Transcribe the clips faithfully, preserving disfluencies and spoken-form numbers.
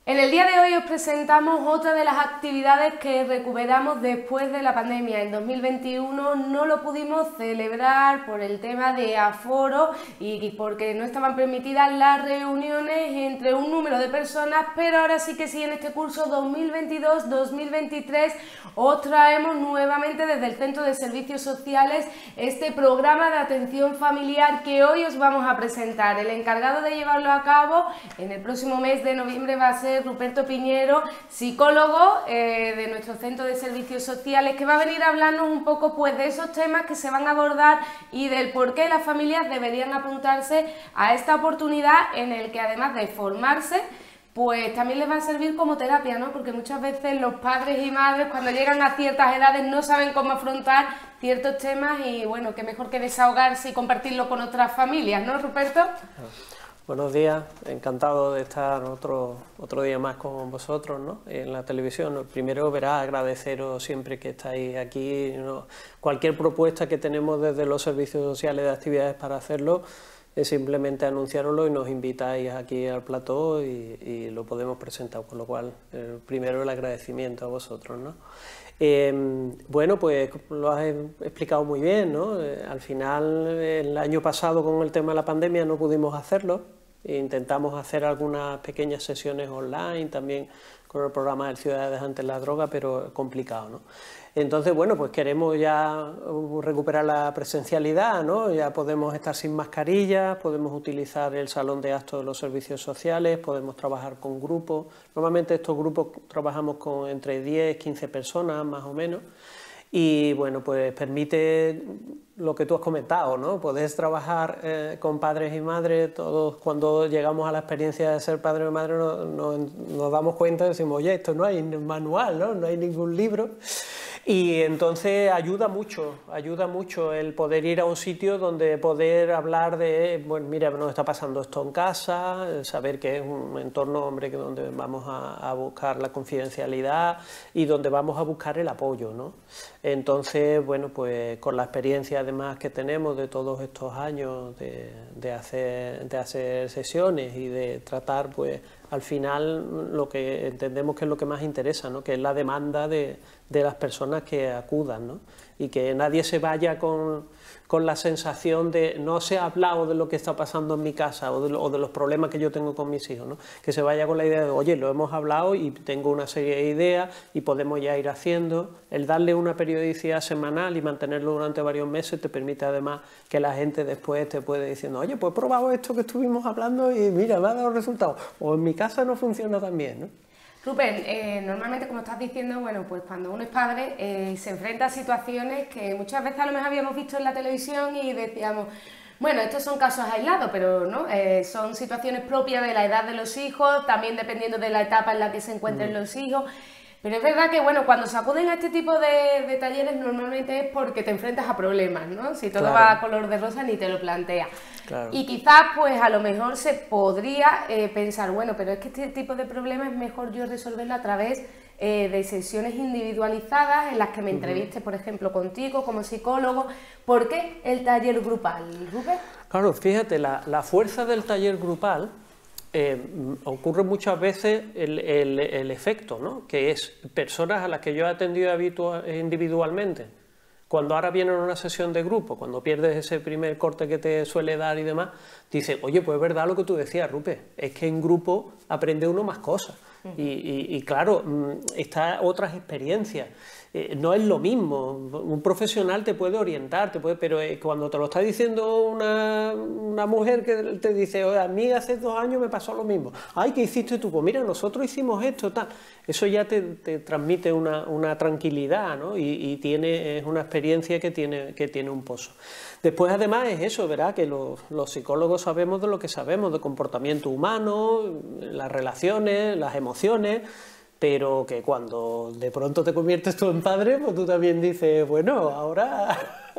En el día de hoy os presentamos otra de las actividades que recuperamos después de la pandemia. En dos mil veintiuno no lo pudimos celebrar por el tema de aforo y porque no estaban permitidas las reuniones entre un número de personas, pero ahora sí que sí, en este curso dos mil veintidós dos mil veintitrés os traemos nuevamente desde el Centro de Servicios Sociales este programa de atención familiar que hoy os vamos a presentar. El encargado de llevarlo a cabo en el próximo mes de noviembre va a ser Ruperto Piñero, psicólogo eh, de nuestro Centro de Servicios Sociales, que va a venir a hablarnos un poco pues de esos temas que se van a abordar y del por qué las familias deberían apuntarse a esta oportunidad en el que, además de formarse, pues también les va a servir como terapia, ¿no? Porque muchas veces los padres y madres, cuando llegan a ciertas edades, no saben cómo afrontar ciertos temas y bueno, qué mejor que desahogarse y compartirlo con otras familias, ¿no, Ruperto? Buenos días, encantado de estar otro, otro día más con vosotros, ¿no?, en la televisión. Primero, verá, agradeceros siempre que estáis aquí, ¿no? Cualquier propuesta que tenemos desde los servicios sociales de actividades para hacerlo, es simplemente anunciároslo y nos invitáis aquí al plató y, y lo podemos presentar, con lo cual, eh, primero el agradecimiento a vosotros, ¿no? Eh, bueno, pues lo has explicado muy bien, ¿no? Eh, al final, el año pasado con el tema de la pandemia no pudimos hacerlo. Intentamos hacer algunas pequeñas sesiones online, también con el programa de Ciudades ante la droga, pero complicado, ¿no? Entonces, bueno, pues queremos ya recuperar la presencialidad, ¿no? Ya podemos estar sin mascarillas, podemos utilizar el salón de actos de los servicios sociales, podemos trabajar con grupos. Normalmente estos grupos trabajamos con entre diez, quince personas, más o menos. Y bueno, pues permite lo que tú has comentado, ¿no? Podés trabajar eh, con padres y madres. Todos, cuando llegamos a la experiencia de ser padre o madre, no, no, nos damos cuenta y decimos, oye, esto no hay manual, ¿no? No hay ningún libro. Y entonces ayuda mucho, ayuda mucho el poder ir a un sitio donde poder hablar de, bueno, mira, nos está pasando esto en casa, saber que es un entorno, hombre, que donde vamos a, a buscar la confidencialidad y donde vamos a buscar el apoyo, ¿no? Entonces, bueno, pues con la experiencia además que tenemos de todos estos años de, de, hacer, de hacer sesiones y de tratar, pues, al final lo que entendemos que es lo que más interesa, ¿no?, que es la demanda de, de las personas que acudan, ¿no?, y que nadie se vaya con, con la sensación de no se ha hablado de lo que está pasando en mi casa o de, lo, o de los problemas que yo tengo con mis hijos, ¿no?, que se vaya con la idea de, oye, lo hemos hablado y tengo una serie de ideas y podemos ya ir haciendo. El darle una periodicidad semanal y mantenerlo durante varios meses te permite además que la gente después te puede diciendo, oye, pues he probado esto que estuvimos hablando y mira, me ha dado resultados, o en mi casa no funciona tan bien, ¿no? Rubén, eh, normalmente, como estás diciendo, bueno, pues cuando uno es padre eh, se enfrenta a situaciones que muchas veces a lo mejor habíamos visto en la televisión y decíamos, bueno, estos son casos aislados, pero no, eh, son situaciones propias de la edad de los hijos, también dependiendo de la etapa en la que se encuentren mm. los hijos. Pero es verdad que, bueno, cuando se acuden a este tipo de, de talleres normalmente es porque te enfrentas a problemas, ¿no? Si todo claro. va a color de rosa ni te lo planteas. Claro. Y quizás, pues a lo mejor se podría eh, pensar, bueno, pero es que este tipo de problemas es mejor yo resolverlo a través eh, de sesiones individualizadas en las que me entreviste, uh-huh. por ejemplo, contigo como psicólogo. ¿Por qué el taller grupal, Rubén? Claro, fíjate, la, la fuerza del taller grupal Eh, ocurre muchas veces el, el, el efecto, ¿no?, que es personas a las que yo he atendido individualmente, cuando ahora vienen a una sesión de grupo, cuando pierdes ese primer corte que te suele dar y demás, dicen, oye, pues es verdad lo que tú decías, Rupert, es que en grupo aprende uno más cosas. Y, y, y claro, está otras experiencias. Eh, no es lo mismo, un profesional te puede orientar, te puede, pero eh, cuando te lo está diciendo una, una mujer que te dice, oye, a mí hace dos años me pasó lo mismo, ay, ¿qué hiciste tú? Pues mira, nosotros hicimos esto, tal. Eso ya te, te transmite una, una tranquilidad, ¿no? Y, y tiene, es una experiencia que tiene, que tiene un pozo. Después, además, es eso, ¿verdad?, que los, los psicólogos sabemos de lo que sabemos, de comportamiento humano, las relaciones, las emociones, pero que cuando de pronto te conviertes tú en padre, pues tú también dices, bueno, ahora,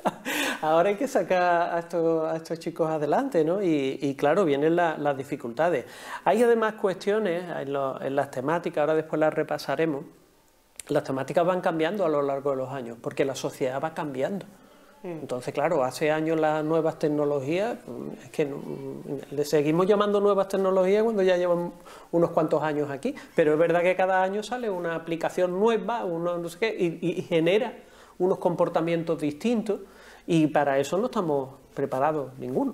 ahora hay que sacar a estos, a estos chicos adelante, ¿no? Y, y claro, vienen la, las dificultades. Hay además cuestiones en, lo, en las temáticas, ahora después las repasaremos, las temáticas van cambiando a lo largo de los años, porque la sociedad va cambiando. Entonces, claro, hace años las nuevas tecnologías, es que no, le seguimos llamando nuevas tecnologías cuando ya llevan unos cuantos años aquí, pero es verdad que cada año sale una aplicación nueva, uno no sé qué, y, y genera unos comportamientos distintos, y para eso no estamos preparados ninguno.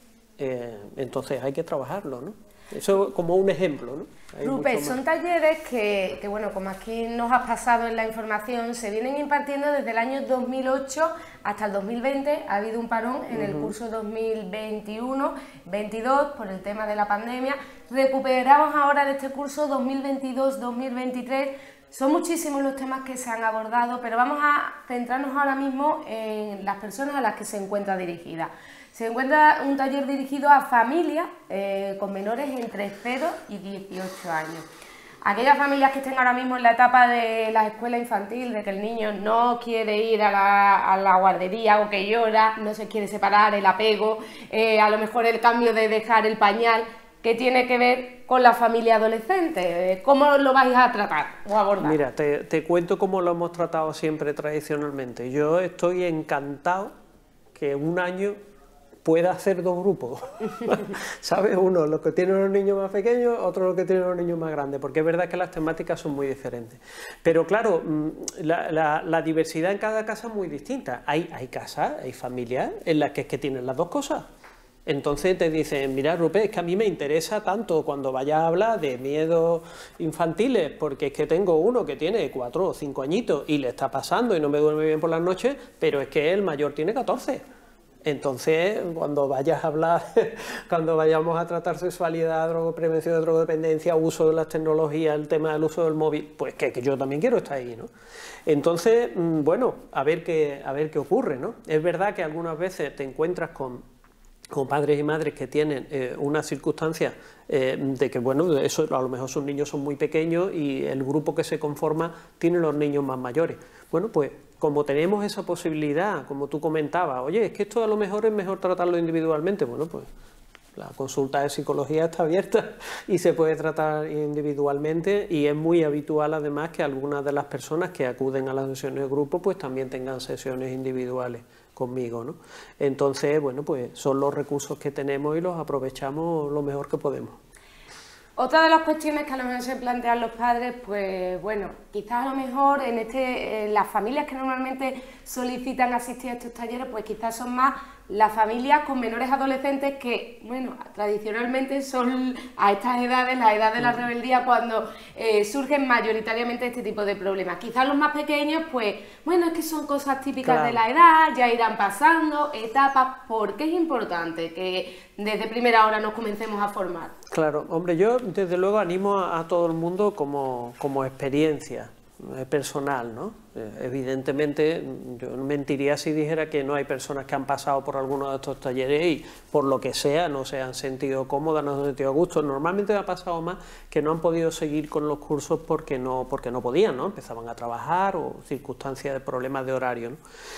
Eh, entonces hay que trabajarlo, ¿no? Eso como un ejemplo, ¿no? Rupert, son talleres que, que, bueno, como aquí nos has pasado en la información, se vienen impartiendo desde el año dos mil ocho hasta el dos mil veinte. Ha habido un parón en el curso dos mil veintiuno veintidós por el tema de la pandemia. Recuperamos ahora de este curso dos mil veintidós dos mil veintitrés. Son muchísimos los temas que se han abordado, pero vamos a centrarnos ahora mismo en las personas a las que se encuentra dirigida. Se encuentra un taller dirigido a familias eh, con menores entre cero y dieciocho años. Aquellas familias que estén ahora mismo en la etapa de la escuela infantil, de que el niño no quiere ir a la, a la guardería o que llora, no se quiere separar, el apego, eh, a lo mejor el cambio de dejar el pañal, que tiene que ver con la familia adolescente. ¿Cómo lo vais a tratar o abordar? Mira, te, te cuento cómo lo hemos tratado siempre tradicionalmente. Yo estoy encantado que un año pueda hacer dos grupos, ¿sabes? Uno, los que tienen los niños más pequeños, otro, los que tienen los niños más grandes, porque es verdad que las temáticas son muy diferentes. Pero claro, la, la, la diversidad en cada casa es muy distinta. Hay, hay casas, hay familias en las que es que tienen las dos cosas. Entonces te dicen, mira, Rupert, es que a mí me interesa tanto cuando vayas a hablar de miedos infantiles, porque es que tengo uno que tiene cuatro o cinco añitos y le está pasando y no me duerme bien por las noches, pero es que el mayor tiene catorce. Entonces, cuando vayas a hablar, cuando vayamos a tratar sexualidad, drogo, prevención de drogodependencia, uso de las tecnologías, el tema del uso del móvil, pues que, que yo también quiero estar ahí, ¿no? Entonces, bueno, a ver qué, a ver qué ocurre, ¿no? Es verdad que algunas veces te encuentras con, con padres y madres que tienen eh, una circunstancia eh, de que, bueno, eso, a lo mejor sus niños son muy pequeños y el grupo que se conforma tiene los niños más mayores. Bueno, pues como tenemos esa posibilidad, como tú comentabas, oye, es que esto a lo mejor es mejor tratarlo individualmente, bueno, pues la consulta de psicología está abierta y se puede tratar individualmente, y es muy habitual además que algunas de las personas que acuden a las sesiones de grupo pues también tengan sesiones individuales conmigo, ¿no? Entonces, bueno, pues son los recursos que tenemos y los aprovechamos lo mejor que podemos. Otra de las cuestiones que a lo mejor se plantean los padres, pues bueno, quizás a lo mejor en este, eh, las familias que normalmente solicitan asistir a estos talleres, pues quizás son más las familias con menores adolescentes que, bueno, tradicionalmente son a estas edades, la edad de la rebeldía, cuando eh, surgen mayoritariamente este tipo de problemas. Quizás los más pequeños, pues, bueno, es que son cosas típicas claro. de la edad, ya irán pasando etapas. ¿Por qué es importante que desde primera hora nos comencemos a formar? Claro, hombre, yo desde luego animo a, a todo el mundo como, como experiencia personal, ¿no? Eh, evidentemente yo mentiría si dijera que no hay personas que han pasado por alguno de estos talleres y por lo que sea no se han sentido cómodas, no se han sentido a gusto. Normalmente ha pasado más que no han podido seguir con los cursos porque no, porque no podían, ¿no? Empezaban a trabajar o circunstancias de problemas de horario, ¿no?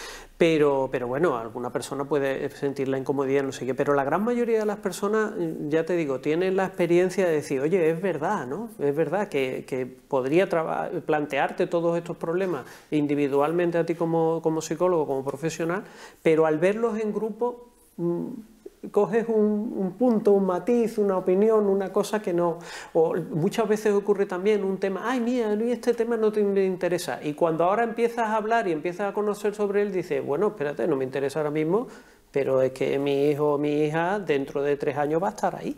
Pero, pero bueno, alguna persona puede sentir la incomodidad, no sé qué, pero la gran mayoría de las personas, ya te digo, tienen la experiencia de decir, oye, es verdad, ¿no? Es verdad que, que podría plantearte todos estos problemas individualmente a ti como, como psicólogo, como profesional, pero al verlos en grupo, mmm, coges un, un punto, un matiz, una opinión, una cosa que no... O muchas veces ocurre también un tema, ay, mira, este tema no te interesa, y cuando ahora empiezas a hablar y empiezas a conocer sobre él, dices, bueno, espérate, no me interesa ahora mismo, pero es que mi hijo o mi hija dentro de tres años va a estar ahí.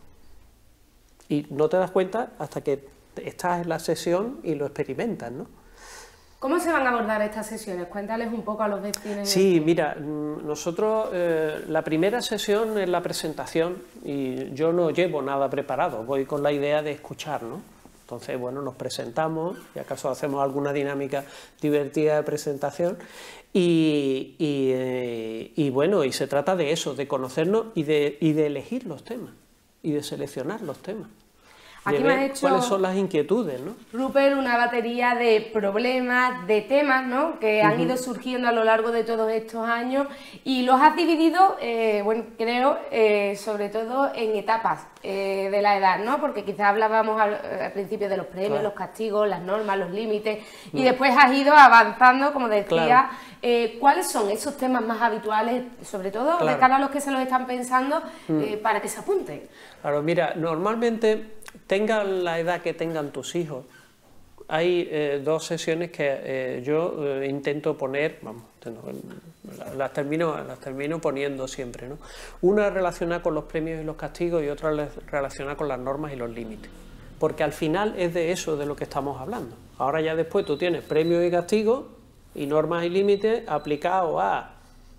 Y no te das cuenta hasta que estás en la sesión y lo experimentas, ¿no? ¿Cómo se van a abordar estas sesiones? Cuéntales un poco a los vecinos. Sí, mira, nosotros eh, la primera sesión es la presentación y yo no llevo nada preparado, voy con la idea de escuchar, ¿no? Entonces, bueno, nos presentamos y acaso hacemos alguna dinámica divertida de presentación y, y, eh, y bueno, y se trata de eso, de conocernos y de, y de elegir los temas y de seleccionar los temas. Aquí de me has ver hecho, cuáles son las inquietudes, ¿no? Rupert, una batería de problemas, de temas, ¿no?, que han uh-huh. ido surgiendo a lo largo de todos estos años, y los has dividido, eh, bueno, creo, eh, sobre todo en etapas eh, de la edad, ¿no? Porque quizás hablábamos al, al principio de los premios, claro. los castigos, las normas, los límites, uh-huh. y después has ido avanzando, como decía, claro. eh, ¿cuáles son esos temas más habituales, sobre todo claro. de cara a los que se los están pensando, uh-huh. eh, para que se apunten? Claro, mira, normalmente, tengan la edad que tengan tus hijos, hay eh, dos sesiones que eh, yo eh, intento poner, vamos, las termino, las termino poniendo siempre, ¿no? Una relacionada con los premios y los castigos y otra relacionada con las normas y los límites, porque al final es de eso de lo que estamos hablando. Ahora ya después tú tienes premios y castigos y normas y límites aplicados a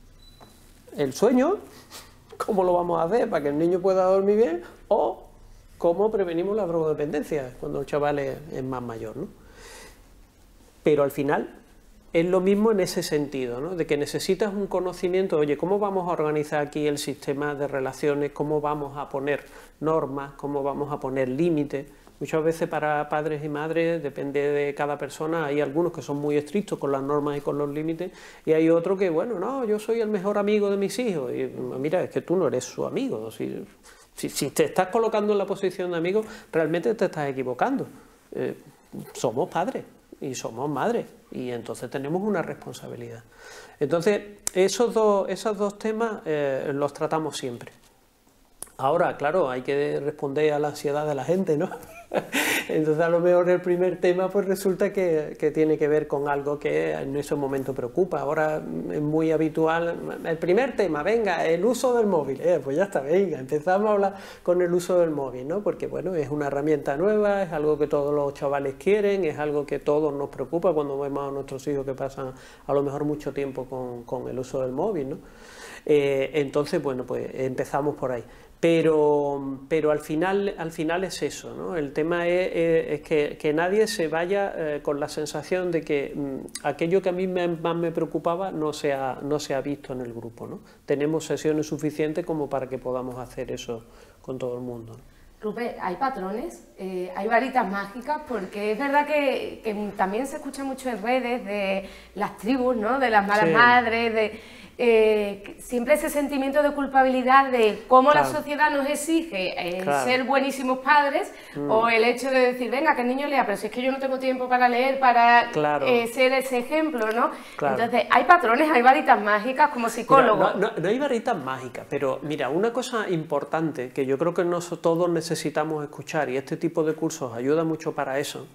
el sueño, cómo lo vamos a hacer para que el niño pueda dormir bien, o cómo prevenimos la drogodependencia cuando el chaval es, es más mayor, ¿no? Pero al final es lo mismo en ese sentido, ¿no? De que necesitas un conocimiento, oye, ¿cómo vamos a organizar aquí el sistema de relaciones? ¿Cómo vamos a poner normas? ¿Cómo vamos a poner límites? Muchas veces para padres y madres, depende de cada persona, hay algunos que son muy estrictos con las normas y con los límites, y hay otros que, bueno, no, yo soy el mejor amigo de mis hijos, y mira, es que tú no eres su amigo, si... Si, si te estás colocando en la posición de amigo, realmente te estás equivocando. Eh, somos padres y somos madres y entonces tenemos una responsabilidad. Entonces, esos dos, esos dos temas eh, los tratamos siempre. Ahora, claro, hay que responder a la ansiedad de la gente, ¿no? Entonces, a lo mejor el primer tema pues resulta que, que tiene que ver con algo que en ese momento preocupa. Ahora es muy habitual, el primer tema, venga, el uso del móvil. Eh, pues ya está, venga, empezamos a hablar con el uso del móvil, ¿no? Porque, bueno, es una herramienta nueva, es algo que todos los chavales quieren, es algo que todos nos preocupa cuando vemos a nuestros hijos que pasan a lo mejor mucho tiempo con, con el uso del móvil, ¿no? Eh, entonces, bueno, pues empezamos por ahí. Pero, pero al final, al final es eso, ¿no? El tema es, es, es que, que nadie se vaya eh, con la sensación de que mm, aquello que a mí me, más me preocupaba no se, ha, no se ha visto en el grupo, ¿no? Tenemos sesiones suficientes como para que podamos hacer eso con todo el mundo, ¿no? Rupert, hay patrones, eh, hay varitas mágicas, porque es verdad que, que también se escucha mucho en redes de las tribus, ¿no? De las malas sí. madres, de... Eh, siempre ese sentimiento de culpabilidad de cómo claro. la sociedad nos exige eh, claro. ser buenísimos padres, mm. o el hecho de decir, venga, que el niño lea, pero si es que yo no tengo tiempo para leer, para claro. eh, ser ese ejemplo, ¿no? Claro. Entonces, hay patrones, hay varitas mágicas como psicólogo. Mira, no, no, no hay varitas mágicas, pero mira, una cosa importante que yo creo que nos, todos necesitamos escuchar, y este tipo de cursos ayuda mucho para eso.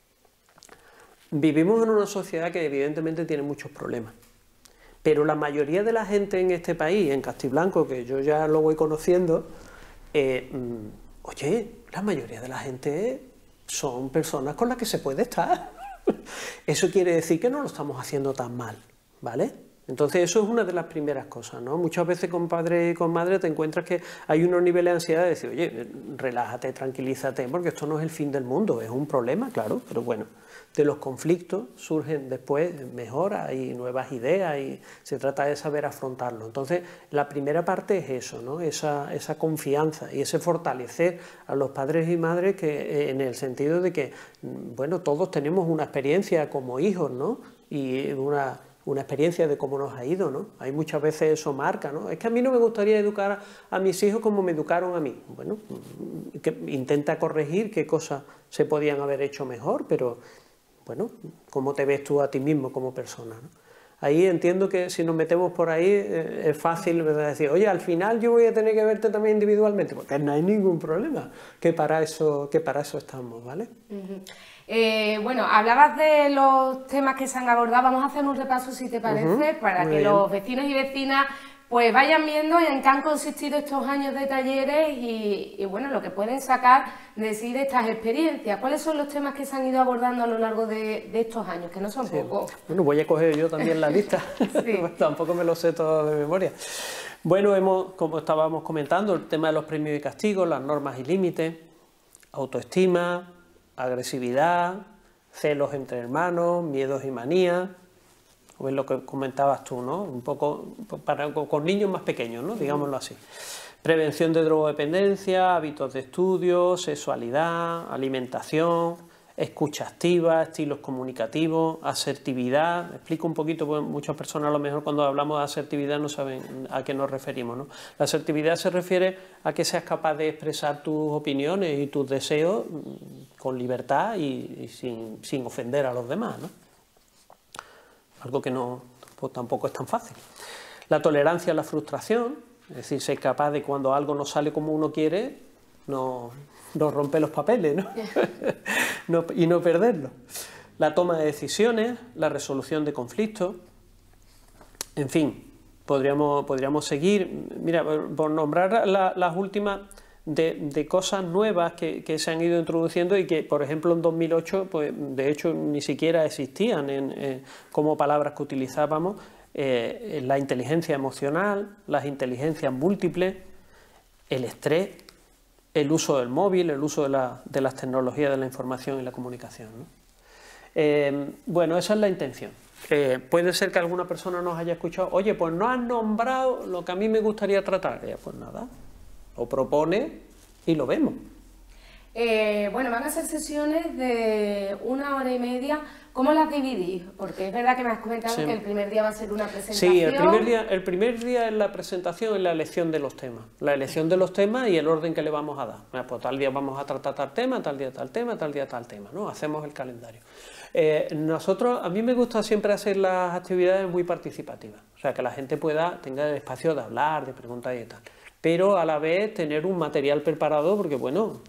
Vivimos en una sociedad que evidentemente tiene muchos problemas. Pero la mayoría de la gente en este país, en Castiblanco, que yo ya lo voy conociendo, eh, oye, la mayoría de la gente son personas con las que se puede estar. Eso quiere decir que no lo estamos haciendo tan mal, ¿vale? Entonces eso es una de las primeras cosas, ¿no? Muchas veces con padre y con madre te encuentras que hay unos niveles de ansiedad de decir, oye, relájate, tranquilízate, porque esto no es el fin del mundo, es un problema, claro, pero bueno. De los conflictos surgen después mejoras y nuevas ideas y se trata de saber afrontarlo. Entonces, la primera parte es eso, ¿no? Esa, esa confianza y ese fortalecer a los padres y madres que, en el sentido de que, bueno, todos tenemos una experiencia como hijos, ¿no? Y una, una experiencia de cómo nos ha ido, ¿no? Hay muchas veces eso marca, ¿no? Es que a mí no me gustaría educar a mis hijos como me educaron a mí. Bueno, que intenta corregir qué cosas se podían haber hecho mejor, pero... Bueno, ¿cómo te ves tú a ti mismo como persona, ¿no? Ahí entiendo que si nos metemos por ahí eh, es fácil, ¿verdad? Decir, oye, al final yo voy a tener que verte también individualmente, porque no hay ningún problema, que para eso, que para eso estamos, ¿vale? Uh-huh. eh, bueno, hablabas de los temas que se han abordado, vamos a hacer un repaso si te parece, uh-huh. para Muy que bien. Los vecinos y vecinas pues vayan viendo en qué han consistido estos años de talleres y, y bueno, lo que pueden sacar de sí de estas experiencias. ¿Cuáles son los temas que se han ido abordando a lo largo de, de estos años? Que no son sí. pocos. Bueno, voy a coger yo también la lista, sí. Tampoco me lo sé todo de memoria. Bueno, hemos, como estábamos comentando, el tema de los premios y castigos, las normas y límites, autoestima, agresividad, celos entre hermanos, miedos y manías. Es lo que comentabas tú, ¿no? Un poco para, con niños más pequeños, ¿no? Digámoslo así. Prevención de drogodependencia, hábitos de estudio, sexualidad, alimentación, escucha activa, estilos comunicativos, asertividad. Explico un poquito, porque muchas personas a lo mejor cuando hablamos de asertividad no saben a qué nos referimos, ¿no? La asertividad se refiere a que seas capaz de expresar tus opiniones y tus deseos con libertad y, y sin, sin ofender a los demás, ¿no? Algo que no, pues, tampoco es tan fácil. La tolerancia a la frustración, es decir, ser capaz de cuando algo no sale como uno quiere, no, no romper los papeles, ¿no? no, y no perderlos. La toma de decisiones, la resolución de conflictos, en fin, podríamos, podríamos seguir. Mira, por nombrar la, las últimas de, de cosas nuevas que, que se han ido introduciendo y que, por ejemplo, en dos mil ocho, pues, de hecho, ni siquiera existían en, en, como palabras que utilizábamos, eh, la inteligencia emocional, las inteligencias múltiples, el estrés, el uso del móvil, el uso de, la, de las tecnologías de la información y la comunicación, ¿no? Eh, bueno, esa es la intención. Eh, puede ser que alguna persona nos haya escuchado, oye, pues no has nombrado lo que a mí me gustaría tratar. Eh, pues nada, lo propone y lo vemos. Eh, bueno, van a ser sesiones de una hora y media. ¿Cómo las dividís? Porque es verdad que me has comentado sí. que el primer día va a ser una presentación. Sí, el primer día, el primer día es la presentación, es la elección de los temas. La elección de los temas y el orden que le vamos a dar. Bueno, pues tal día vamos a tratar tal tema, tal día tal tema, tal día tal tema, ¿no? Hacemos el calendario. Eh, nosotros, a mí me gusta siempre hacer las actividades muy participativas. O sea, que la gente pueda tener el espacio de hablar, de preguntar y tal. Pero a la vez tener un material preparado porque, bueno...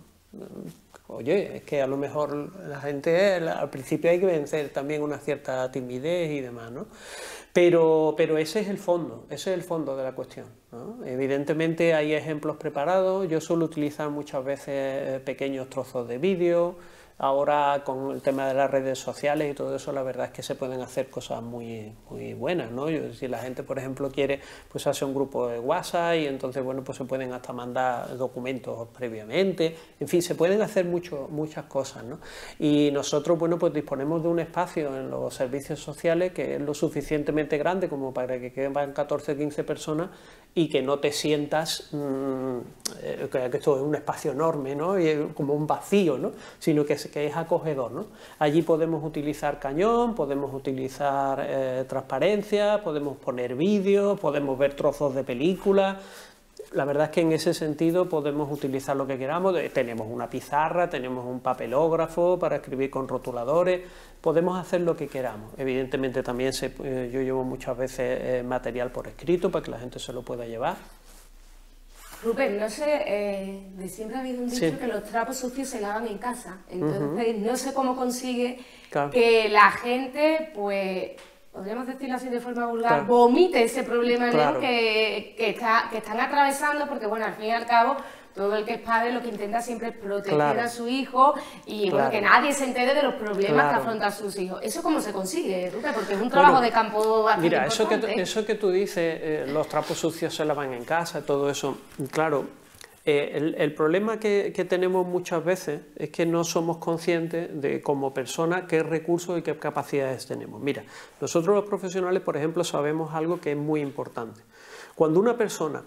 Oye, es que a lo mejor la gente, al principio hay que vencer también una cierta timidez y demás, ¿no? Pero, pero ese es el fondo, ese es el fondo de la cuestión, ¿no? Evidentemente hay ejemplos preparados, yo suelo utilizar muchas veces pequeños trozos de vídeo. Ahora con el tema de las redes sociales y todo eso, la verdad es que se pueden hacer cosas muy, muy buenas, ¿no? Yo, si la gente, por ejemplo, quiere, pues hace un grupo de WhatsApp y entonces, bueno, pues se pueden hasta mandar documentos previamente, en fin, se pueden hacer mucho, muchas cosas, ¿no? Y nosotros, bueno, pues disponemos de un espacio en los servicios sociales que es lo suficientemente grande como para que queden catorce o quince personas y que no te sientas mmm, eh, que esto es un espacio enorme, ¿no? Y es como un vacío, ¿no? Sino que que es acogedor, ¿no? Allí podemos utilizar cañón, podemos utilizar eh, transparencia, podemos poner vídeos, podemos ver trozos de películas. La verdad es que en ese sentido podemos utilizar lo que queramos. Tenemos una pizarra, tenemos un papelógrafo para escribir con rotuladores, podemos hacer lo que queramos. Evidentemente también se, eh, yo llevo muchas veces eh, material por escrito para que la gente se lo pueda llevar. Rupert, no sé, eh, de siempre ha habido un dicho sí. que los trapos sucios se lavan en casa, entonces uh-huh. no sé cómo consigue claro. que la gente, pues, podríamos decirlo así de forma vulgar, claro. vomite ese problema claro. que, que, está, que están atravesando, porque bueno, al fin y al cabo, todo el que es padre lo que intenta siempre es proteger claro. a su hijo y claro. bueno, que nadie se entere de los problemas claro. que afrontan sus hijos. ¿Eso cómo se consigue, Rupert? Porque es un trabajo bueno, de campo bastante mira, eso que, importante. eso que tú dices, eh, los trapos sucios se lavan en casa, todo eso, claro, eh, el, el problema que, que tenemos muchas veces es que no somos conscientes de, como personas, qué recursos y qué capacidades tenemos. Mira, nosotros los profesionales, por ejemplo, sabemos algo que es muy importante. Cuando una persona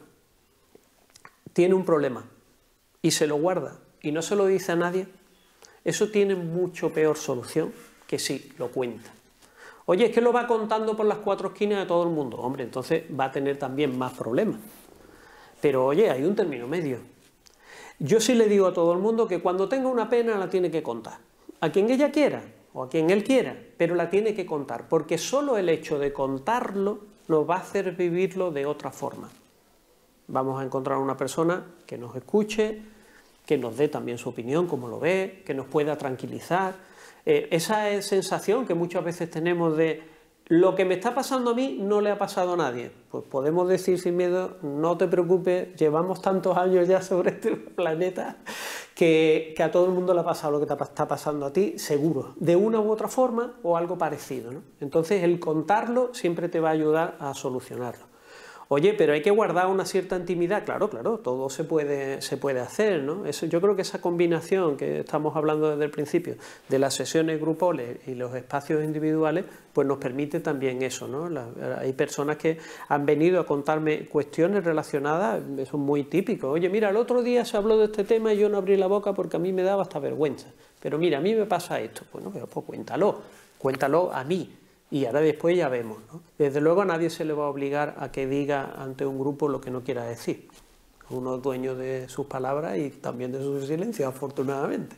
tiene un problema y se lo guarda y no se lo dice a nadie, eso tiene mucho peor solución que si lo cuenta. Oye, es que lo va contando por las cuatro esquinas de todo el mundo. Hombre, entonces va a tener también más problemas. Pero oye, hay un término medio. Yo sí le digo a todo el mundo que cuando tenga una pena la tiene que contar. A quien ella quiera o a quien él quiera, pero la tiene que contar, porque solo el hecho de contarlo nos va a hacer vivirlo de otra forma. Vamos a encontrar una persona que nos escuche, que nos dé también su opinión, como lo ve, que nos pueda tranquilizar. Eh, esa es sensación que muchas veces tenemos de lo que me está pasando a mí no le ha pasado a nadie. Pues podemos decir sin miedo, no te preocupes, llevamos tantos años ya sobre este planeta que, que a todo el mundo le ha pasado lo que te está pasando a ti, seguro, de una u otra forma o algo parecido, ¿no? Entonces el contarlo siempre te va a ayudar a solucionarlo. Oye, pero hay que guardar una cierta intimidad. Claro, claro, todo se puede, se puede hacer, ¿no? Eso, yo creo que esa combinación que estamos hablando desde el principio de las sesiones grupales y los espacios individuales, pues nos permite también eso, ¿no? La, hay personas que han venido a contarme cuestiones relacionadas, eso es muy típico. Oye, mira, el otro día se habló de este tema y yo no abrí la boca porque a mí me daba hasta vergüenza. Pero mira, a mí me pasa esto. Bueno, pues, pues cuéntalo, cuéntalo a mí. Y ahora después ya vemos, ¿no? Desde luego a nadie se le va a obligar a que diga ante un grupo lo que no quiera decir. Uno es dueño de sus palabras y también de su silencio, afortunadamente.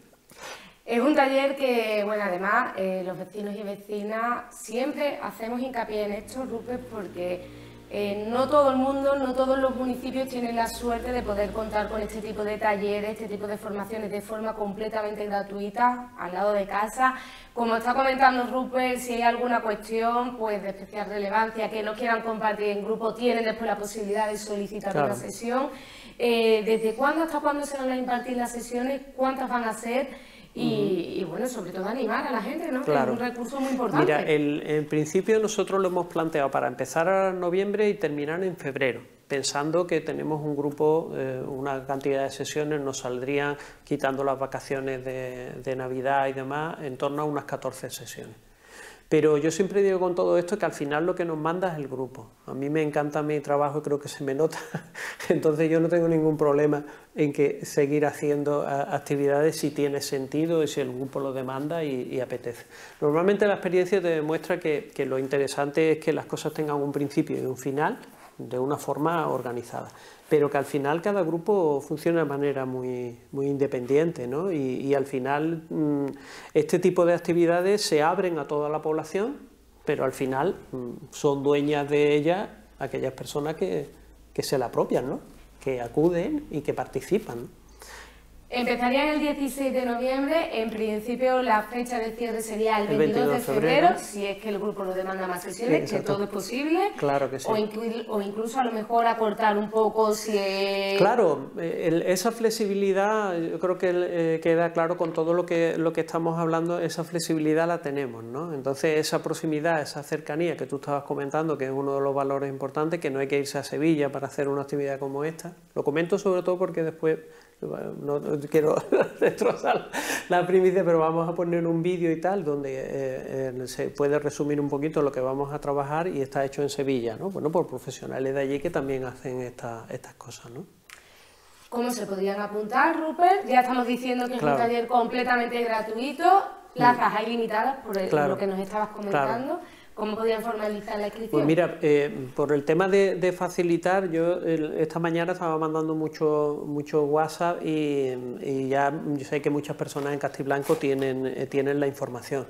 Es un taller que, bueno, además, eh, los vecinos y vecinas siempre hacemos hincapié en esto, Rupert, porque eh, no todo el mundo, no todos los municipios tienen la suerte de poder contar con este tipo de talleres, este tipo de formaciones de forma completamente gratuita, al lado de casa. Como está comentando Rupert, si hay alguna cuestión pues de especial relevancia que no quieran compartir en grupo, tienen después la posibilidad de solicitar claro. una sesión. Eh, ¿Desde cuándo hasta cuándo se van a impartir las sesiones? ¿Cuántas van a ser? Y, uh-huh. y bueno, sobre todo animar a la gente, ¿no? Claro. Que es un recurso muy importante. Mira, el, en principio nosotros lo hemos planteado para empezar en noviembre y terminar en febrero, pensando que tenemos un grupo, eh, una cantidad de sesiones, nos saldrían, quitando las vacaciones de, de Navidad y demás, en torno a unas catorce sesiones. Pero yo siempre digo con todo esto que al final lo que nos manda es el grupo. A mí me encanta mi trabajo y creo que se me nota, entonces yo no tengo ningún problema en que seguir haciendo actividades si tiene sentido y si el grupo lo demanda y, y apetece. Normalmente la experiencia te demuestra que, que lo interesante es que las cosas tengan un principio y un final de una forma organizada, pero que al final cada grupo funciona de manera muy, muy independiente, ¿no? y, y al final mmm, este tipo de actividades se abren a toda la población, pero al final mmm, son dueñas de ellas aquellas personas que, que se la apropian, ¿no? Que acuden y que participan, ¿no? Empezaría el dieciséis de noviembre, en principio la fecha de cierre sería el veintidós de febrero, si es que el grupo lo demanda más sesiones, sí, que todo es posible, claro que sí. o, inclu o incluso a lo mejor acortar un poco si... Claro, el, esa flexibilidad, yo creo que eh, queda claro con todo lo que, lo que estamos hablando, esa flexibilidad la tenemos, ¿no? Entonces esa proximidad, esa cercanía que tú estabas comentando, que es uno de los valores importantes, que no hay que irse a Sevilla para hacer una actividad como esta, lo comento sobre todo porque después... No, no quiero destrozar la primicia, pero vamos a poner un vídeo y tal donde eh, eh, se puede resumir un poquito lo que vamos a trabajar y está hecho en Sevilla, ¿no? Bueno, por profesionales de allí que también hacen esta, estas cosas, ¿no? ¿Cómo se podrían apuntar, Rupert? Ya estamos diciendo que es claro. un taller completamente gratuito, plazas hay limitadas por el, claro. lo que nos estabas comentando. Claro. ¿Cómo podían formalizar la inscripción? Pues mira, eh, por el tema de, de facilitar, yo el, esta mañana estaba mandando mucho, mucho WhatsApp y, y ya yo sé que muchas personas en Castiblanco tienen, eh, tienen la información.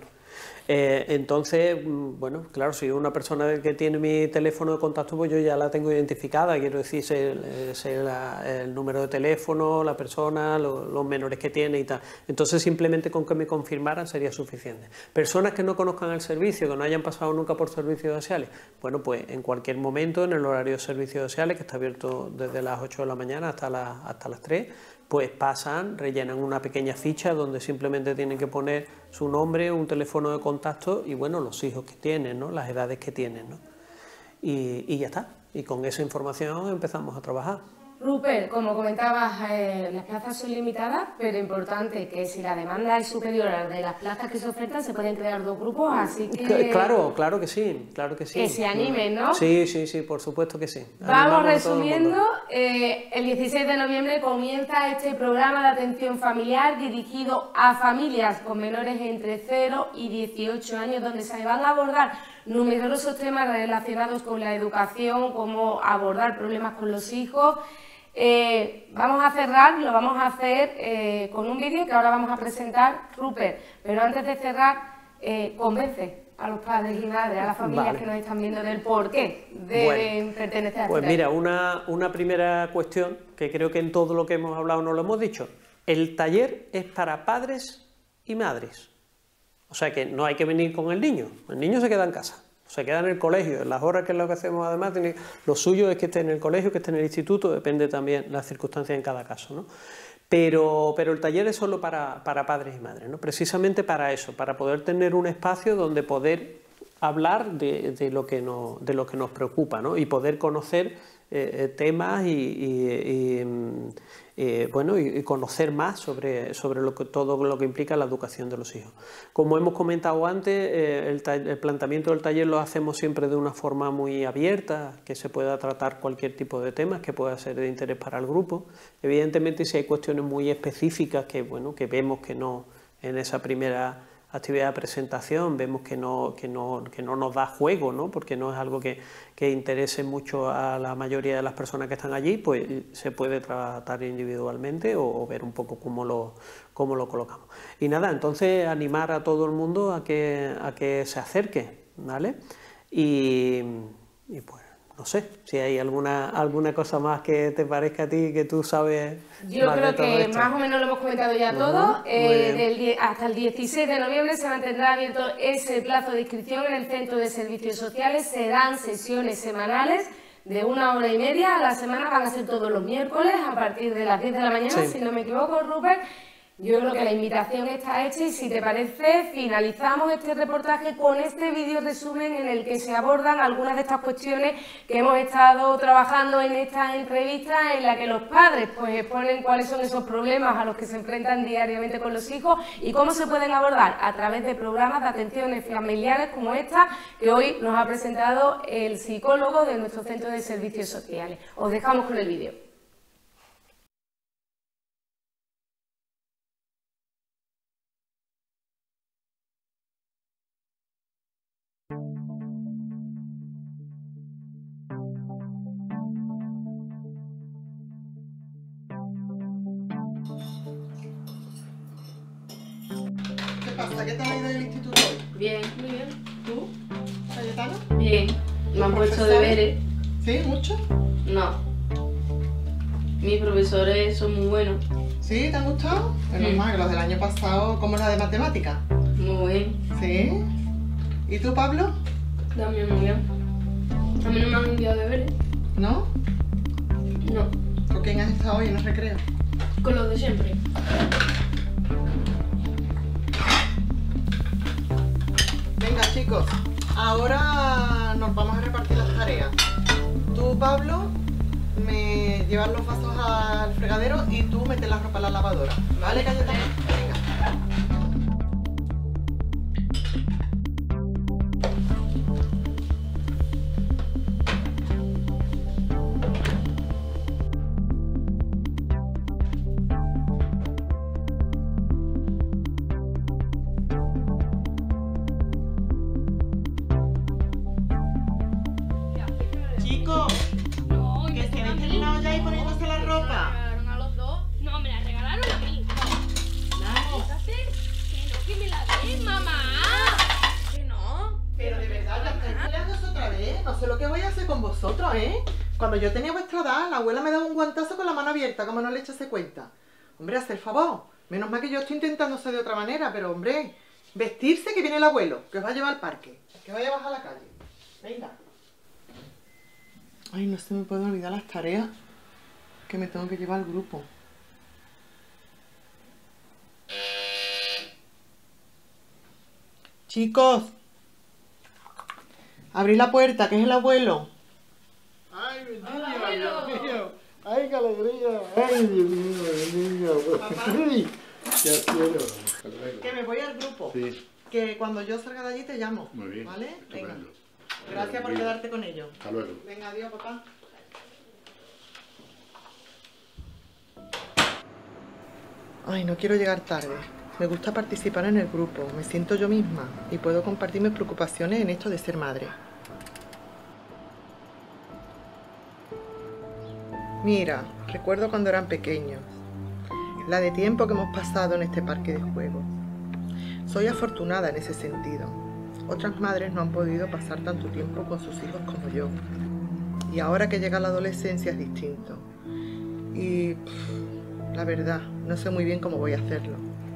Eh, entonces, bueno, claro, si una persona que tiene mi teléfono de contacto, pues yo ya la tengo identificada, quiero decir, sé, sé la, el número de teléfono, la persona, lo, los menores que tiene y tal. Entonces, simplemente con que me confirmaran sería suficiente. Personas que no conozcan el servicio, que no hayan pasado nunca por servicios sociales, bueno, pues en cualquier momento, en el horario de servicios sociales, que está abierto desde las ocho de la mañana hasta, la, hasta las tres, pues pasan, rellenan una pequeña ficha donde simplemente tienen que poner su nombre, un teléfono de contacto y bueno, los hijos que tienen, ¿no? Las edades que tienen, ¿no? Y, y ya está, y con esa información empezamos a trabajar. Rupert, como comentabas, eh, las plazas son limitadas, pero importante que si la demanda es superior a la de las plazas que se ofertan, se pueden crear dos grupos, así que... Claro, claro que sí, claro que sí. Que se animen, ¿no? Sí, sí, sí, por supuesto que sí. Vamos resumiendo, eh, el dieciséis de noviembre comienza este programa de atención familiar dirigido a familias con menores entre cero y dieciocho años, donde se van a abordar numerosos temas relacionados con la educación, cómo abordar problemas con los hijos. Eh, vamos a cerrar, lo vamos a hacer eh, con un vídeo que ahora vamos a presentar, Rupert, pero antes de cerrar, eh, convence a los padres y madres, a las familias vale. que nos están viendo del por qué deben bueno, pertenecer a este Pues taller. Mira, una, una primera cuestión, que creo que en todo lo que hemos hablado no lo hemos dicho, el taller es para padres y madres, o sea que no hay que venir con el niño, el niño se queda en casa. Se queda en el colegio, en las horas que es lo que hacemos además, tiene, lo suyo es que esté en el colegio, que esté en el instituto, depende también de las circunstancias en cada caso, ¿no? Pero, pero el taller es solo para, para padres y madres, ¿no? Precisamente para eso, para poder tener un espacio donde poder hablar de, de, lo, que nos, de lo que nos preocupa, ¿no? Y poder conocer eh, temas y, y, y, eh, bueno, y conocer más sobre, sobre lo que, todo lo que implica la educación de los hijos. Como hemos comentado antes, eh, el, el planteamiento del taller lo hacemos siempre de una forma muy abierta, que se pueda tratar cualquier tipo de temas que pueda ser de interés para el grupo. Evidentemente, si hay cuestiones muy específicas que, bueno, que vemos que no en esa primera actividad de presentación vemos que no, que no, que no nos da juego, ¿no? Porque no es algo que, que interese mucho a la mayoría de las personas que están allí, pues se puede tratar individualmente o, o ver un poco cómo lo, cómo lo colocamos. Y nada, entonces animar a todo el mundo a que, a que se acerque, ¿vale? Y, y pues no sé, si hay alguna, alguna cosa más que te parezca a ti, que tú sabes. Yo creo que esto. Más o menos lo hemos comentado ya uh -huh, todo. Eh, del, hasta el dieciséis de noviembre se mantendrá abierto ese plazo de inscripción en el Centro de Servicios Sociales. Serán sesiones semanales de una hora y media a la semana, van a ser todos los miércoles a partir de las diez de la mañana, sí. Si no me equivoco, Rupert. Yo creo que la invitación está hecha y si te parece finalizamos este reportaje con este vídeo resumen en el que se abordan algunas de estas cuestiones que hemos estado trabajando en esta entrevista, en la que los padres pues exponen cuáles son esos problemas a los que se enfrentan diariamente con los hijos y cómo se pueden abordar a través de programas de atenciones familiares como esta que hoy nos ha presentado el psicólogo de nuestro Centro de Servicios Sociales. Os dejamos con el vídeo. ¿Qué tal ha ido el instituto hoy? Bien, muy bien. ¿Tú, Cayetano? Bien. Me han puesto deberes. ¿Sí? ¿Mucho? No. Mis profesores son muy buenos. ¿Sí? ¿Te han gustado? Menos Mm. mal que los del año pasado, ¿cómo es la de matemáticas? Muy bien. ¿Sí? ¿Y tú, Pablo? También muy bien. A mí no me han enviado deberes. ¿No? No. ¿Con quién has estado hoy en el recreo? Con los de siempre. Venga, chicos, ahora nos vamos a repartir las tareas. Tú, Pablo, me llevas los vasos al fregadero y tú metes la ropa en la lavadora. ¿Vale, Cayetano? Venga. Chicos, No, que yo si habéis a mí. terminado ya y poniéndose la ¿Me ropa. regalaron a los dos? No, me la regalaron a mí. Quítate. Que no, que me la den, mamá. Que no. Pero de verdad, ya estáis peleándose otra vez. No sé lo que voy a hacer con vosotros, ¿eh? Cuando yo tenía vuestra edad, la abuela me daba un guantazo con la mano abierta, como no le echase cuenta. Hombre, haz el favor. Menos mal que yo estoy intentando ser de otra manera, pero hombre, vestirse que viene el abuelo, que os va a llevar al parque, que vaya a bajar a la calle. Venga. Ay, no se me puede olvidar las tareas que me tengo que llevar al grupo. Chicos, abrid la puerta, que es el abuelo. ¡Ay, mi niño, Abuelo. Dios mío! ¡Ay, qué alegría! ¡Ay, Dios mío, mi niño! Papá. ¡Ay! ¡Qué cielo! Hasta luego. Que me voy al grupo. Sí, Que cuando yo salga de allí te llamo. muy bien. ¿Vale? Venga. Estupendo. Gracias por Bien. quedarte con ellos. Hasta luego. Venga, adiós, papá. Ay, no quiero llegar tarde. Me gusta participar en el grupo, me siento yo misma y puedo compartir mis preocupaciones en esto de ser madre. Mira, recuerdo cuando eran pequeños, la de tiempo que hemos pasado en este parque de juegos. Soy afortunada en ese sentido. Otras madres no han podido pasar tanto tiempo con sus hijos como yo. Y ahora que llega la adolescencia es distinto. Y pff, la verdad, no sé muy bien cómo voy a hacerlo.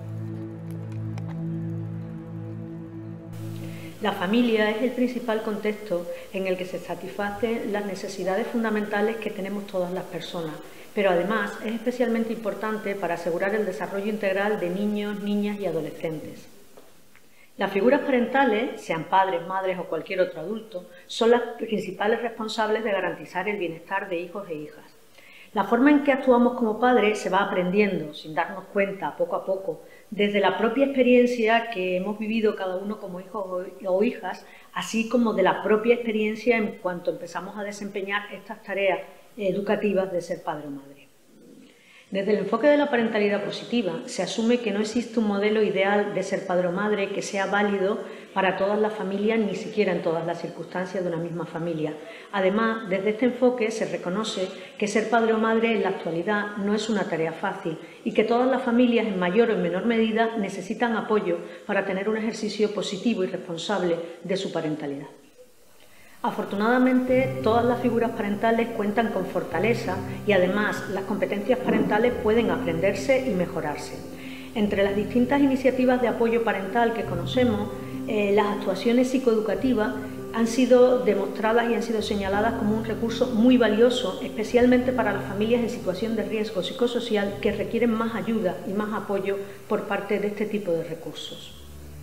La familia es el principal contexto en el que se satisfacen las necesidades fundamentales que tenemos todas las personas, pero además es especialmente importante para asegurar el desarrollo integral de niños, niñas y adolescentes. Las figuras parentales, sean padres, madres o cualquier otro adulto, son las principales responsables de garantizar el bienestar de hijos e hijas. La forma en que actuamos como padres se va aprendiendo, sin darnos cuenta, poco a poco, desde la propia experiencia que hemos vivido cada uno como hijos o hijas, así como de la propia experiencia en cuanto empezamos a desempeñar estas tareas educativas de ser padre o madre. Desde el enfoque de la parentalidad positiva, se asume que no existe un modelo ideal de ser padre o madre que sea válido para todas las familias, ni siquiera en todas las circunstancias de una misma familia. Además, desde este enfoque se reconoce que ser padre o madre en la actualidad no es una tarea fácil y que todas las familias, en mayor o en menor medida, necesitan apoyo para tener un ejercicio positivo y responsable de su parentalidad. Afortunadamente, todas las figuras parentales cuentan con fortaleza y además las competencias parentales pueden aprenderse y mejorarse. Entre las distintas iniciativas de apoyo parental que conocemos, eh, las actuaciones psicoeducativas han sido demostradas y han sido señaladas como un recurso muy valioso, especialmente para las familias en situación de riesgo psicosocial que requieren más ayuda y más apoyo por parte de este tipo de recursos.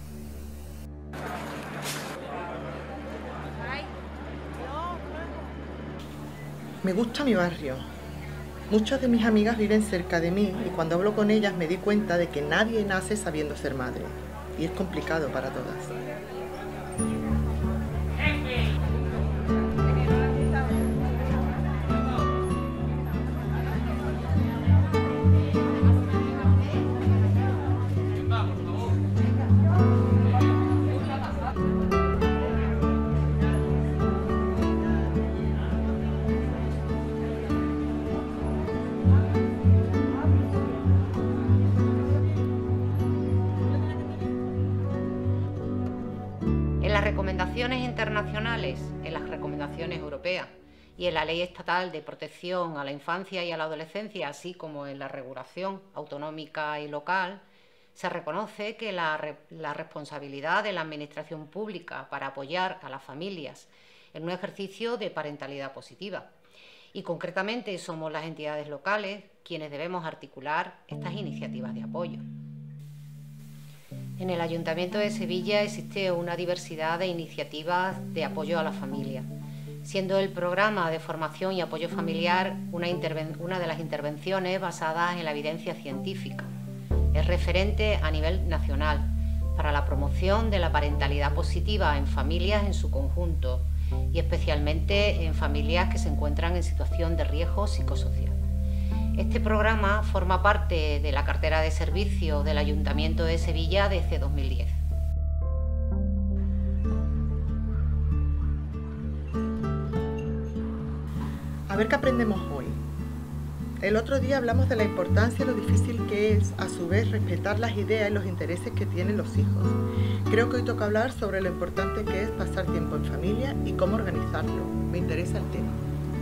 Me gusta mi barrio. Muchas de mis amigas viven cerca de mí y cuando hablo con ellas me di cuenta de que nadie nace sabiendo ser madre. Y es complicado para todas. En las recomendaciones internacionales, en las recomendaciones europeas y en la Ley Estatal de Protección a la Infancia y a la Adolescencia, así como en la regulación autonómica y local, se reconoce que la, re la responsabilidad de la Administración pública para apoyar a las familias en un ejercicio de parentalidad positiva. Y concretamente somos las entidades locales quienes debemos articular estas iniciativas de apoyo. En el Ayuntamiento de Sevilla existe una diversidad de iniciativas de apoyo a la familia, siendo el programa de formación y apoyo familiar una, una de las intervenciones basadas en la evidencia científica. Es referente a nivel nacional para la promoción de la parentalidad positiva en familias en su conjunto y especialmente en familias que se encuentran en situación de riesgo psicosocial. Este programa forma parte de la cartera de servicios del Ayuntamiento de Sevilla desde dos mil diez. A ver qué aprendemos hoy. El otro día hablamos de la importancia y lo difícil que es, a su vez, respetar las ideas y los intereses que tienen los hijos. Creo que hoy toca hablar sobre lo importante que es pasar tiempo en familia y cómo organizarlo. Me interesa el tema.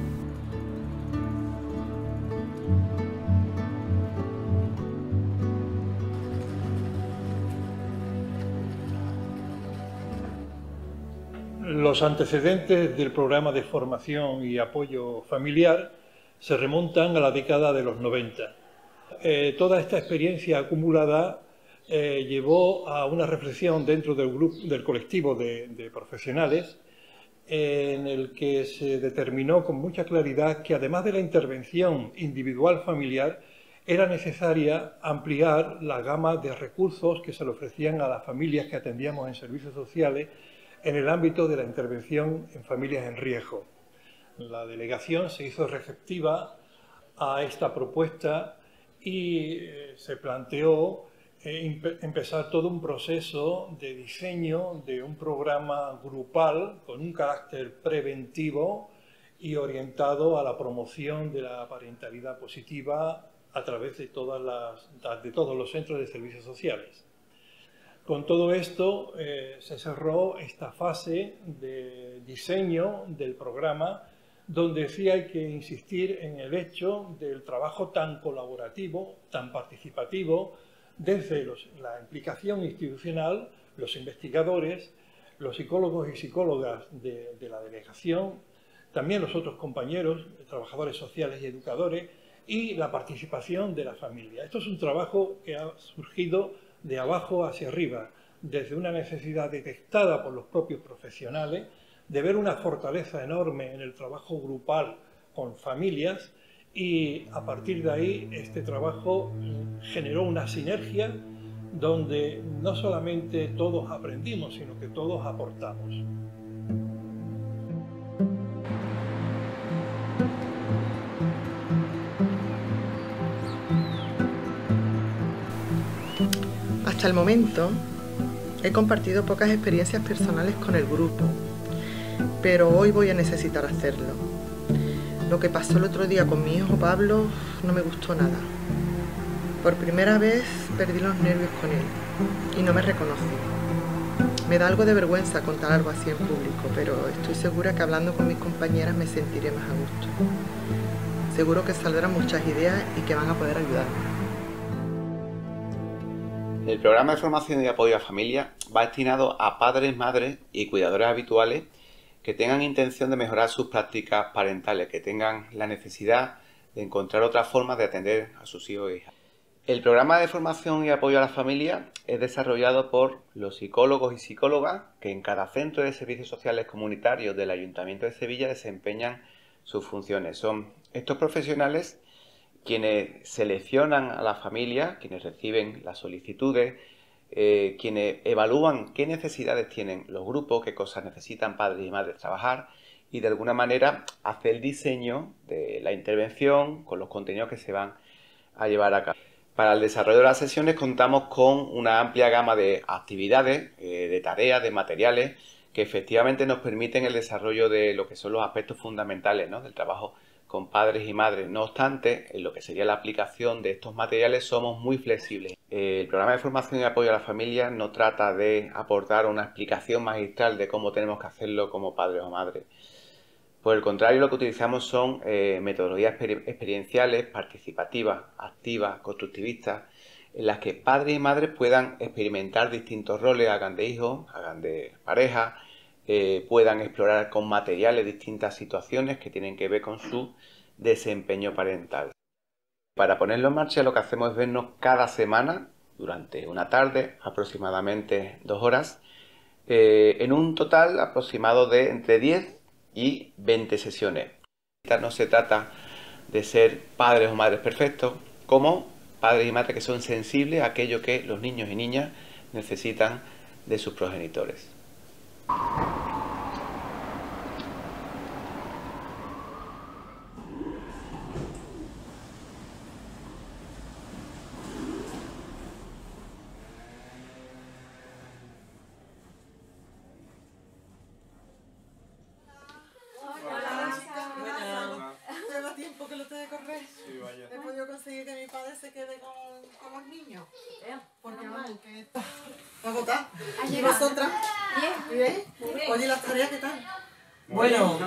Los antecedentes del programa de formación y apoyo familiar se remontan a la década de los noventa. Eh, toda esta experiencia acumulada eh, llevó a una reflexión dentro del, grupo, del colectivo de, de profesionales eh, en el que se determinó con mucha claridad que además de la intervención individual familiar era necesaria ampliar la gama de recursos que se le ofrecían a las familias que atendíamos en servicios sociales en el ámbito de la intervención en familias en riesgo. La delegación se hizo receptiva a esta propuesta y eh, se planteó eh, empezar todo un proceso de diseño de un programa grupal con un carácter preventivo y orientado a la promoción de la parentalidad positiva a través de, todas las, de todos los centros de servicios sociales. Con todo esto eh, se cerró esta fase de diseño del programa, donde sí hay que insistir en el hecho del trabajo tan colaborativo, tan participativo, desde los, la implicación institucional, los investigadores, los psicólogos y psicólogas de, de la delegación, también los otros compañeros, trabajadores sociales y educadores, y la participación de la familia. Esto es un trabajo que ha surgido de abajo hacia arriba, desde una necesidad detectada por los propios profesionales, de ver una fortaleza enorme en el trabajo grupal con familias, y a partir de ahí este trabajo generó una sinergia donde no solamente todos aprendimos, sino que todos aportamos. Hasta el momento he compartido pocas experiencias personales con el grupo, pero hoy voy a necesitar hacerlo. Lo que pasó el otro día con mi hijo Pablo no me gustó nada. Por primera vez perdí los nervios con él y no me reconocí. Me da algo de vergüenza contar algo así en público, pero estoy segura que hablando con mis compañeras me sentiré más a gusto. Seguro que saldrán muchas ideas y que van a poder ayudarme. El programa de formación y apoyo a familia va destinado a padres, madres y cuidadores habituales que tengan intención de mejorar sus prácticas parentales, que tengan la necesidad de encontrar otras formas de atender a sus hijos e hijas. El programa de formación y apoyo a la familia es desarrollado por los psicólogos y psicólogas que en cada centro de servicios sociales comunitarios del Ayuntamiento de Sevilla desempeñan sus funciones. Son estos profesionales quienes seleccionan a la familia, quienes reciben las solicitudes, eh, quienes evalúan qué necesidades tienen los grupos, qué cosas necesitan padres y madres trabajar, y de alguna manera hace el diseño de la intervención con los contenidos que se van a llevar a cabo. Para el desarrollo de las sesiones contamos con una amplia gama de actividades, eh, de tareas, de materiales, que efectivamente nos permiten el desarrollo de lo que son los aspectos fundamentales, ¿no?, del trabajo con padres y madres. No obstante, en lo que sería la aplicación de estos materiales somos muy flexibles. El programa de formación y apoyo a la familia no trata de aportar una explicación magistral de cómo tenemos que hacerlo como padres o madres. Por el contrario, lo que utilizamos son eh, metodologías exper experienciales, participativas, activas, constructivistas, en las que padres y madres puedan experimentar distintos roles, hagan de hijos, hagan de pareja, Eh, puedan explorar con materiales distintas situaciones que tienen que ver con su desempeño parental. Para ponerlo en marcha lo que hacemos es vernos cada semana durante una tarde, aproximadamente dos horas, eh, en un total aproximado de entre diez y veinte sesiones. No se trata de ser padres o madres perfectos, como padres y madres que son sensibles a aquello que los niños y niñas necesitan de sus progenitores. Lleva tiempo que lo tengo que correr. Sí, vaya. He podido conseguir que mi padre se quede con, con los niños. Porque mal que está agotada. ¿Y vosotras? Bien. ¿Bien? Bien. Oye, ¿las tareas qué tal? Bueno.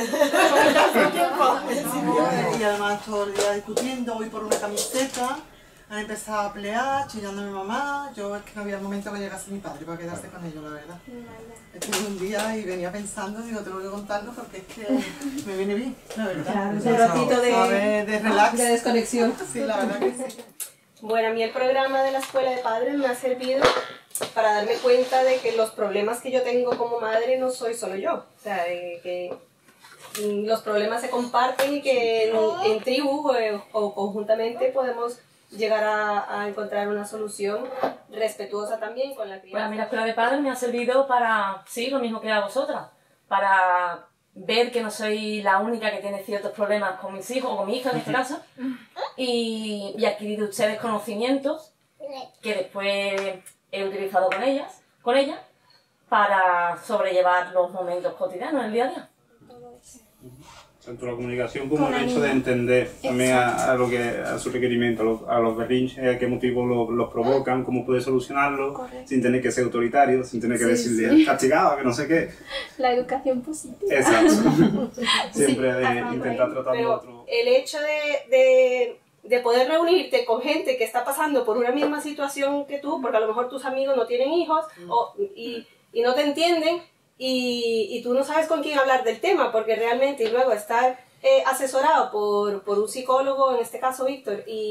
Y además todo el día discutiendo, voy por una camiseta. Han empezado a pelear, chillando a mi mamá. Yo es que no había momento que llegase mi padre para quedarse con ellos, la verdad. Estuve un día y venía pensando, digo, tengo que contarlo porque es que me viene bien, la verdad. Claro, un ratito de, ver, de relax. De desconexión. Sí, la verdad que sí. Bueno, a mí el programa de la escuela de padres me ha servido para darme cuenta de que los problemas que yo tengo como madre no soy solo yo. O sea, de que los problemas se comparten y que en, en tribu o, o conjuntamente podemos llegar a, a encontrar una solución respetuosa también con la crianza. Pues a mí la escuela de padres me ha servido para, sí, lo mismo que a vosotras, para ver que no soy la única que tiene ciertos problemas con mis hijos, o con mi hija en este caso, y, y adquirir ustedes conocimientos que después he utilizado con ellas, con ella, para sobrellevar los momentos cotidianos del día a día. Tanto la comunicación como el hecho de entender también a, a, lo que, a su requerimiento, a los, a los berrinches, a qué motivos los, los provocan, cómo puede solucionarlos, correcto, sin tener que ser autoritario, sin tener que sí, decirle sí, castigado, que no sé qué. La educación positiva. Exacto. Siempre sí, de intentar tratar a otro. El hecho de, de, de poder reunirte con gente que está pasando por una misma situación que tú, porque a lo mejor tus amigos no tienen hijos o, y, y no te entienden, Y, y tú no sabes con quién hablar del tema, porque realmente, y luego estar eh, asesorado por, por un psicólogo, en este caso Víctor, y,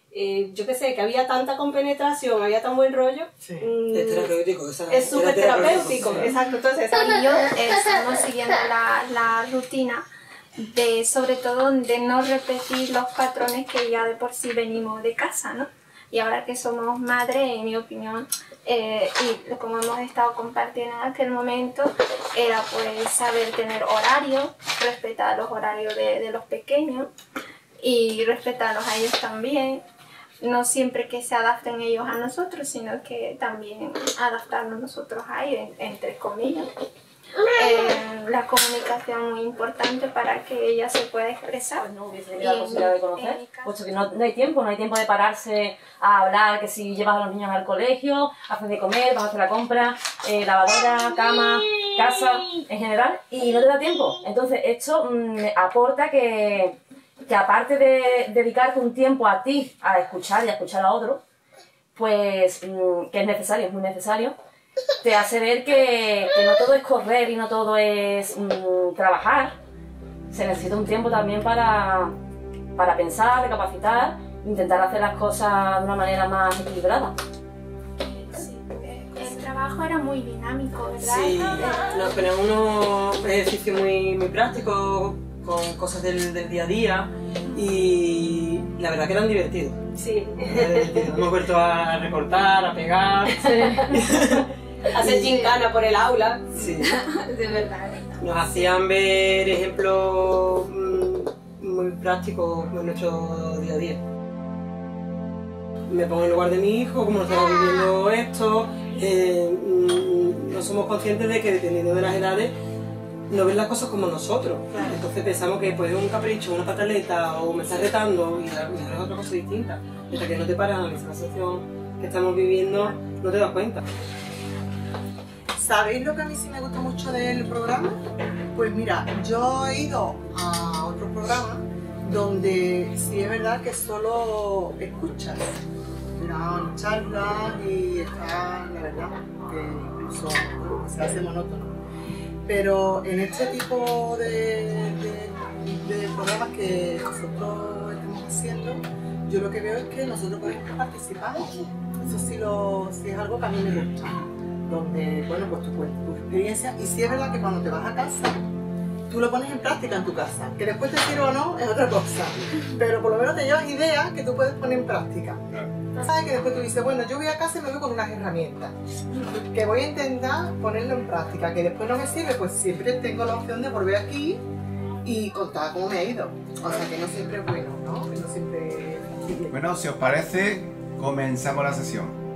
eh, yo qué sé, que había tanta compenetración, había tan buen rollo. Sí. Mmm, Es terapéutico. Esa, es súper terapéutico, sí. exacto. Entonces, Y yo eh, estamos siguiendo la, la rutina de, sobre todo, de no repetir los patrones que ya de por sí venimos de casa, ¿no? Y ahora que somos madres, en mi opinión, eh, y como hemos estado compartiendo en aquel momento, era pues saber tener horario, respetar los horarios de, de los pequeños y respetarlos a ellos también. No siempre que se adapten ellos a nosotros, sino que también adaptarnos nosotros a ellos, entre comillas. Eh, la comunicación muy importante para que ella se pueda expresar. Pues no hubiese tenido la posibilidad de conocer, puesto que no, no hay tiempo, no hay tiempo de pararse a hablar, que si llevas a los niños al colegio, haces de comer, vas a hacer la compra, eh, lavadora, cama, casa, en general, y no te da tiempo. Entonces esto mmm, aporta que, que aparte de dedicarte un tiempo a ti, a escuchar y a escuchar a otros, pues mmm, que es necesario, es muy necesario, te hace ver que, que no todo es correr y no todo es mmm, trabajar. Se necesita un tiempo también para, para pensar, recapacitar, intentar hacer las cosas de una manera más equilibrada. Sí, el trabajo era muy dinámico, ¿verdad? Sí, nos ponían unos ejercicios muy, muy prácticos, con cosas del, del día a día, y la verdad que eran divertidos. Sí. Era divertido. Hemos vuelto a recortar, a pegar. Sí. Hacer gincana por el aula. Sí. De verdad. Nos hacían ver ejemplos muy prácticos en nuestro día a día. Me pongo en el lugar de mi hijo, cómo nos estamos viviendo esto. Eh, no somos conscientes de que dependiendo de las edades no ven las cosas como nosotros. Claro. Entonces pensamos que pues, es un capricho, una pataleta o me está retando y ahora es otra cosa distinta. Hasta que no te paras a analizar la situación que estamos viviendo, no te das cuenta. ¿Sabéis lo que a mí sí me gusta mucho del programa? Pues mira, yo he ido a otros programas donde sí es verdad que solo escuchas. Eran charlas y está, la verdad, que incluso bueno, se hace monótono. Pero en este tipo de, de, de programas que nosotros estamos haciendo, yo lo que veo es que nosotros podemos participar. Eso sí, lo, sí es algo que a mí me gusta. Donde, bueno, pues tú cuentas tu experiencia y sí es verdad que cuando te vas a casa, tú lo pones en práctica en tu casa. Que después te sirva o no es otra cosa, pero por lo menos te llevas ideas que tú puedes poner en práctica. Sabes que después tú dices, bueno, yo voy a casa y me voy con unas herramientas que voy a intentar ponerlo en práctica, que después no me sirve, pues siempre tengo la opción de volver aquí y contar cómo me ha ido. O sea, que no siempre es bueno, ¿no? Que no siempre... Bueno, si os parece, comenzamos la sesión.